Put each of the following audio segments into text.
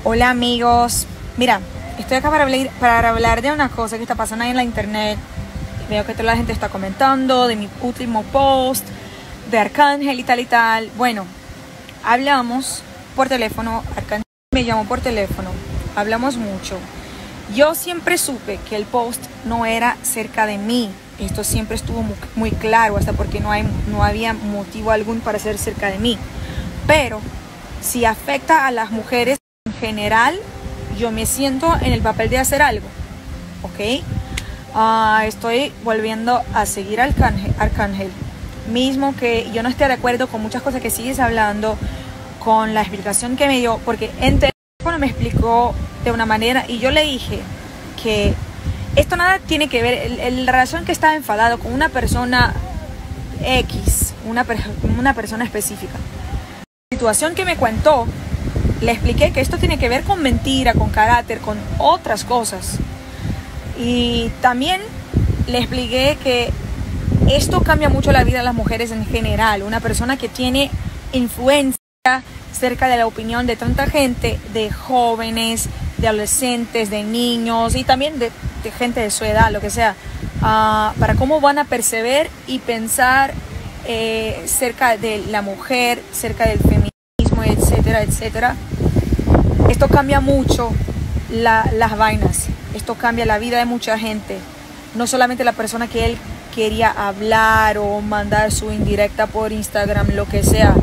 Hola amigos, mira, estoy acá para hablar de una cosa que está pasando ahí en la internet. Veo que toda la gente está comentando de mi último post, de Arcángel y tal y tal. Bueno, hablamos por teléfono, Arcángel me llamó por teléfono, hablamos mucho. Yo siempre supe que el post no era cerca de mí. Esto siempre estuvo muy claro, hasta porque no había motivo algún para ser cerca de mí. Pero si afecta a las mujeres en general, yo me siento en el papel de hacer algo, ¿ok? Estoy volviendo a seguir a Arcángel. Mismo que yo no esté de acuerdo con muchas cosas que sigues hablando, con la explicación que me dio, porque en teléfono me explicó de una manera y yo le dije que esto nada tiene que ver, la razón que estaba enfadado con una persona X, una persona específica. La situación que me contó, le expliqué que esto tiene que ver con mentira, con carácter, con otras cosas. Y también le expliqué que esto cambia mucho la vida de las mujeres en general. Una persona que tiene influencia cerca de la opinión de tanta gente, de jóvenes, de adolescentes, de niños y también de gente de su edad, lo que sea, para cómo van a percibir y pensar cerca de la mujer, cerca del feminismo, etcétera, etcétera. Esto cambia mucho las vainas, esto cambia la vida de mucha gente, no solamente la persona que él quería hablar o mandar su indirecta por Instagram, lo que sea.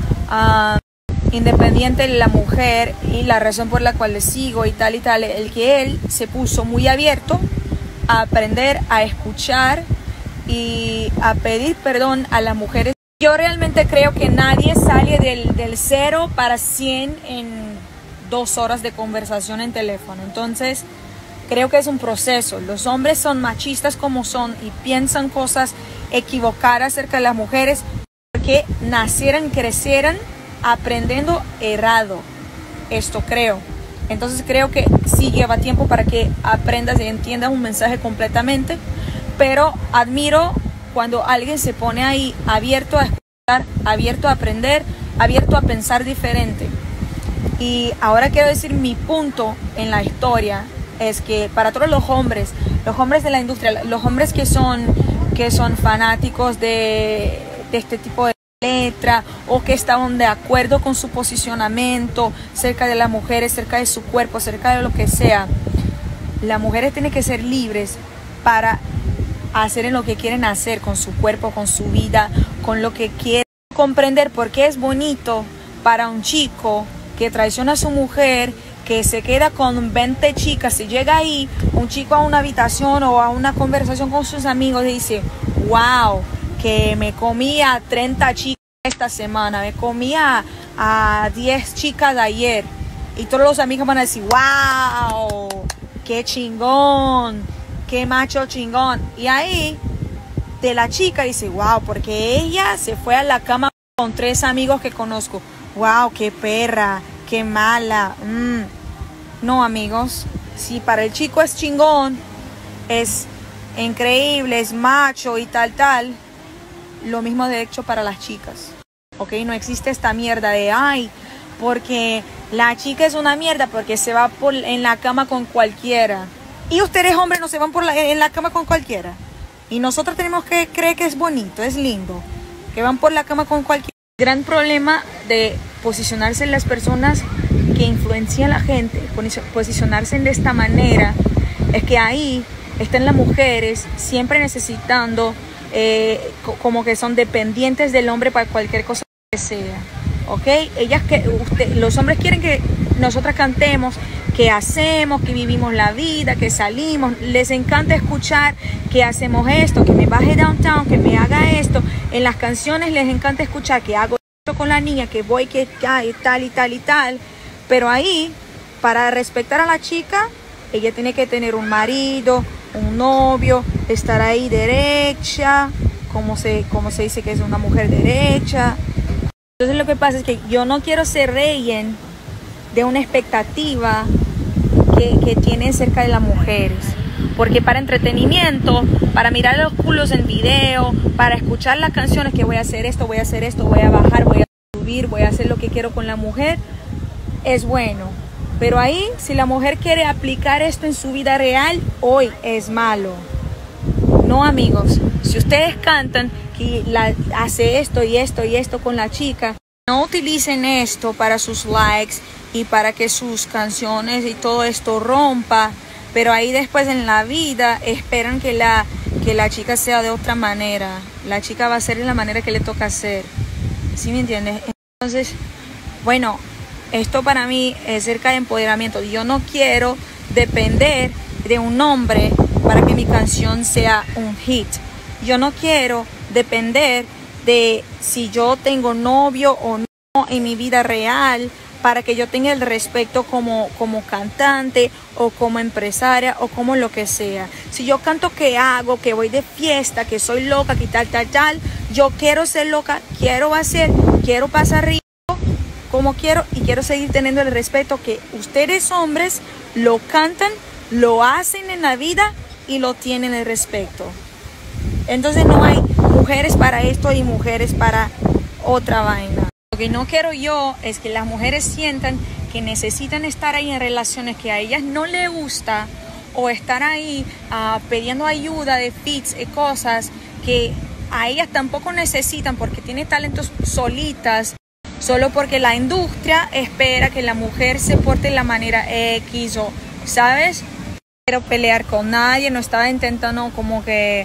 Independiente de la mujer y la razón por la cual le sigo y tal, el que él se puso muy abierto a aprender, a escuchar y a pedir perdón a las mujeres. Yo realmente creo que nadie sale del 0 para 100 en 2 horas de conversación en teléfono. Entonces creo que es un proceso. Los hombres son machistas como son y piensan cosas equivocadas acerca de las mujeres porque nacieran, crecieran aprendiendo errado. Esto creo. Entonces creo que sí lleva tiempo para que aprendas y entiendas un mensaje completamente, pero admiro cuando alguien se pone ahí abierto a escuchar, abierto a aprender, abierto a pensar diferente. Y ahora quiero decir mi punto en la historia es que para todos los hombres de la industria, los hombres que son fanáticos de este tipo de letra o que estaban de acuerdo con su posicionamiento cerca de las mujeres, cerca de su cuerpo, cerca de lo que sea, las mujeres tienen que ser libres para hacer en lo que quieren hacer con su cuerpo, con su vida, con lo que quieren. Comprender por qué es bonito para un chico que traiciona a su mujer, que se queda con 20 chicas. Si llega ahí un chico a una habitación o a una conversación con sus amigos y dice, wow, que me comí a 30 chicas esta semana, me comí a 10 chicas de ayer, y todos los amigos van a decir, wow, qué chingón, qué macho chingón. Y ahí de la chica dice, wow, porque ella se fue a la cama con 3 amigos que conozco. Wow, qué perra, qué mala. No, amigos, si para el chico es chingón, es increíble, es macho y tal, lo mismo de hecho para las chicas, ¿ok? No existe esta mierda de, ay, porque la chica es una mierda porque se va en la cama con cualquiera. Y ustedes hombres no se van en la cama con cualquiera. Y nosotros tenemos que creer que es bonito, es lindo, que van por la cama con cualquiera. El gran problema de posicionarse en las personas que influencian a la gente, posicionarse de esta manera, es que ahí están las mujeres siempre necesitando, como que son dependientes del hombre para cualquier cosa que sea, ¿ok? Los hombres quieren que nosotras cantemos, que hacemos, que vivimos la vida, que salimos. Les encanta escuchar que hacemos esto, que me baje downtown, que me haga esto. En las canciones les encanta escuchar que hago esto con la niña, que voy, que tal y tal y tal. Pero ahí, para respetar a la chica, ella tiene que tener un marido, un novio, estar ahí derecha, como se dice que es una mujer derecha. Entonces lo que pasa es que yo no quiero ser rehén de una expectativa que tienen cerca de las mujeres. Porque para entretenimiento, para mirar los culos en video, para escuchar las canciones que voy a hacer esto, voy a bajar, voy a subir, voy a hacer lo que quiero con la mujer, es bueno. Pero ahí, si la mujer quiere aplicar esto en su vida real, hoy es malo. No, amigos, si ustedes cantan que hace esto y esto y esto con la chica, no utilicen esto para sus likes y para que sus canciones y todo esto rompa, pero ahí después en la vida esperan que la chica sea de otra manera. La chica va a ser de la manera que le toca hacer. ¿Sí me entiendes? Entonces, bueno, esto para mí es cerca de empoderamiento. Yo no quiero depender de un hombre para que mi canción sea un hit. Yo no quiero depender de si yo tengo novio o no en mi vida real para que yo tenga el respeto como cantante o como empresaria o como lo que sea. Si yo canto que hago, que voy de fiesta, que soy loca, que tal, yo quiero ser loca, quiero hacer, quiero pasar rico como quiero y quiero seguir teniendo el respeto que ustedes hombres lo cantan, lo hacen en la vida y lo tienen el respeto. Entonces no hay mujeres para esto y mujeres para otra vaina. Lo que no quiero yo es que las mujeres sientan que necesitan estar ahí en relaciones que a ellas no les gusta o estar ahí pidiendo ayuda de fits y cosas que a ellas tampoco necesitan porque tienen talentos solitas, solo porque la industria espera que la mujer se porte de la manera X o, ¿sabes? No quiero pelear con nadie, no estaba intentando como que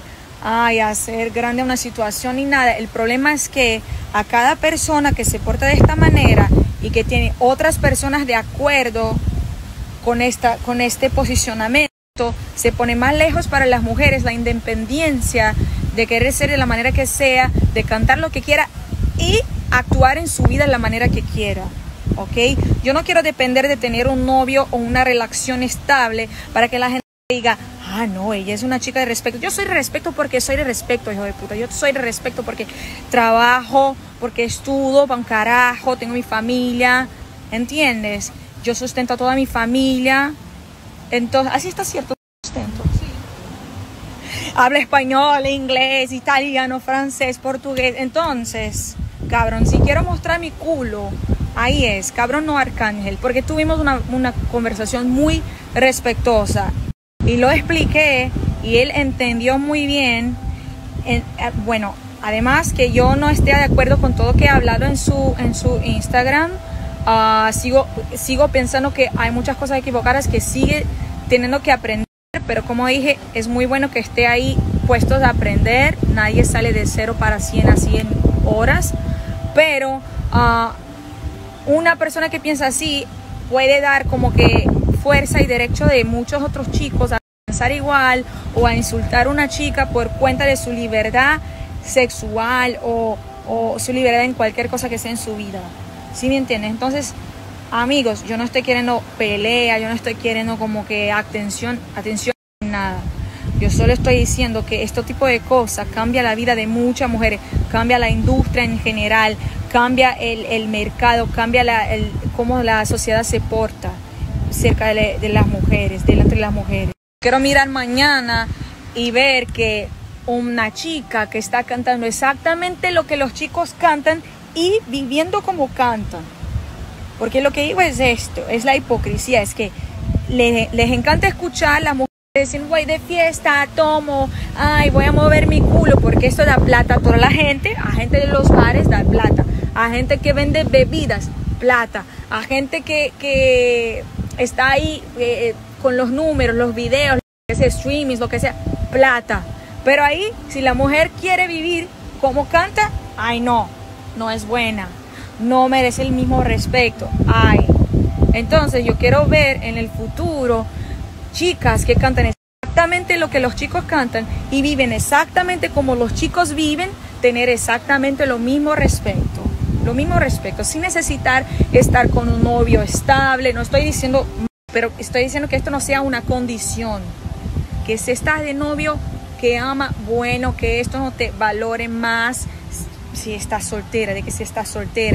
hacer grande una situación ni nada. El problema es que a cada persona que se porta de esta manera y que tiene otras personas de acuerdo con este posicionamiento, se pone más lejos para las mujeres la independencia de querer ser de la manera que sea, de cantar lo que quiera y actuar en su vida de la manera que quiera. ¿Ok? Yo no quiero depender de tener un novio o una relación estable para que la gente diga, no, ella es una chica de respeto. Yo soy de respeto porque soy de respeto, hijo de puta. Yo soy de respeto porque trabajo, porque estudio para un carajo, tengo mi familia, ¿entiendes? Yo sustento a toda mi familia. Entonces, así está cierto, sustento. Sí. Habla español, inglés, italiano, francés, portugués. Entonces, cabrón, si quiero mostrar mi culo, ahí es, cabrón, no Arcángel, porque tuvimos una conversación muy respetuosa. Y lo expliqué y él entendió muy bien. Bueno, además que yo no esté de acuerdo con todo que he hablado en su Instagram, sigo pensando que hay muchas cosas equivocadas que sigue teniendo que aprender. Pero como dije, es muy bueno que esté ahí puestos a aprender. Nadie sale de 0 para 100 así en horas. Pero una persona que piensa así puede dar como que fuerza y derecho de muchos otros chicos a pensar igual o a insultar a una chica por cuenta de su libertad sexual o su libertad en cualquier cosa que sea en su vida. ¿Sí me entiendes? Entonces, amigos, yo no estoy queriendo pelea, yo no estoy queriendo como que atención, nada. Yo solo estoy diciendo que este tipo de cosas cambia la vida de muchas mujeres, cambia la industria en general, cambia el mercado, cambia cómo la sociedad se porta cerca de las mujeres, delante de las mujeres. Quiero mirar mañana y ver que una chica que está cantando exactamente lo que los chicos cantan y viviendo como cantan. Porque lo que digo es esto, es la hipocresía, es que les encanta escuchar a las mujeres decir, voy de fiesta, tomo, voy a mover mi culo, porque esto da plata a toda la gente, a gente de los bares da plata, a gente que vende bebidas, plata, a gente que está ahí con los números, los videos, lo que sea, streamings, lo que sea, plata. Pero ahí, si la mujer quiere vivir como canta, no es buena, no merece el mismo respeto. Entonces yo quiero ver en el futuro chicas que cantan exactamente lo que los chicos cantan y viven exactamente como los chicos viven, tener exactamente lo mismo respeto, sin necesitar estar con un novio estable. No estoy diciendo, pero estoy diciendo que esto no sea una condición, que si estás de novio que ama, bueno, que esto no te valore más si estás soltera, de que si estás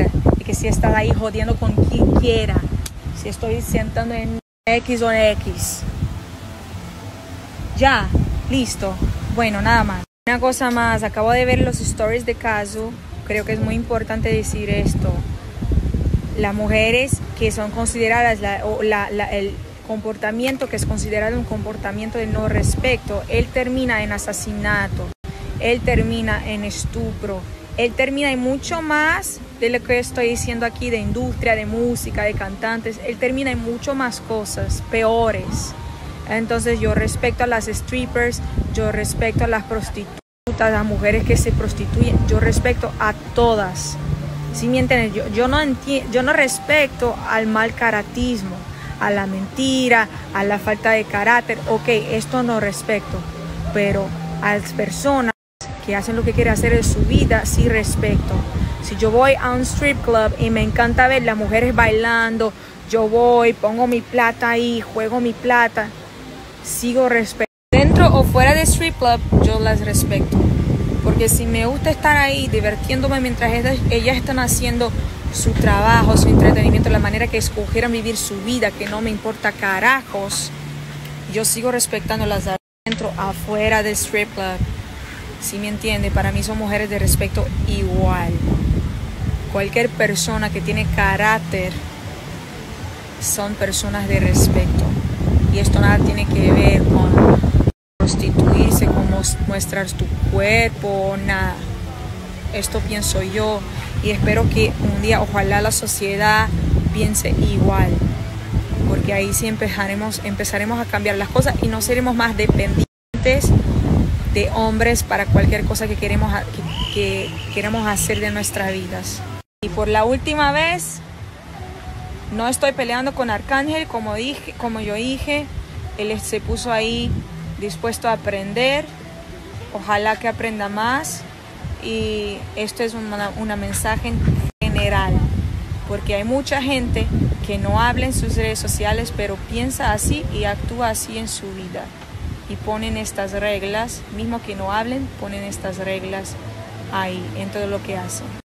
ahí jodiendo con quien quiera, si estoy sentando en X o X. Ya, listo. Bueno, nada más. Una cosa más, acabo de ver los stories de Kazu. Creo que es muy importante decir esto. las mujeres que son consideradas el comportamiento que es considerado un comportamiento de no respeto, él termina en asesinato, él termina en estupro, él termina en mucho más de lo que estoy diciendo aquí, de industria, de música, de cantantes, él termina en mucho más cosas peores. Entonces yo respeto a las strippers, yo respeto a las prostitutas, a las mujeres que se prostituyen, yo respeto a todas. ¿Sí me entiendes? Yo no respeto al mal caratismo, a la mentira, a la falta de carácter. Ok, esto no respeto, pero a las personas que hacen lo que quieren hacer en su vida, sí respeto. Si yo voy a un strip club y me encanta ver las mujeres bailando, yo voy, pongo mi plata ahí, juego mi plata, sigo respetando. Dentro o fuera de strip club, yo las respeto. Porque si me gusta estar ahí divirtiéndome mientras ellas están haciendo su trabajo, su entretenimiento, la manera que escogieran vivir su vida, que no me importa carajos, yo sigo respetándolas dentro, afuera del strip club. ¿Sí me entiende? Para mí son mujeres de respeto igual. Cualquier persona que tiene carácter son personas de respeto. Y esto nada tiene que ver con prostituirse, con mostrar tu cuerpo, nada. Esto pienso yo y espero que un día ojalá la sociedad piense igual, porque ahí sí empezaremos a cambiar las cosas y no seremos más dependientes de hombres para cualquier cosa que queremos hacer de nuestras vidas. Y por la última vez, no estoy peleando con Arcángel, como yo dije, él se puso ahí dispuesto a aprender, ojalá que aprenda más, y esto es una mensaje en general, porque hay mucha gente que no habla en sus redes sociales, pero piensa así y actúa así en su vida, y ponen estas reglas, mismo que no hablen, ponen estas reglas ahí en todo lo que hacen.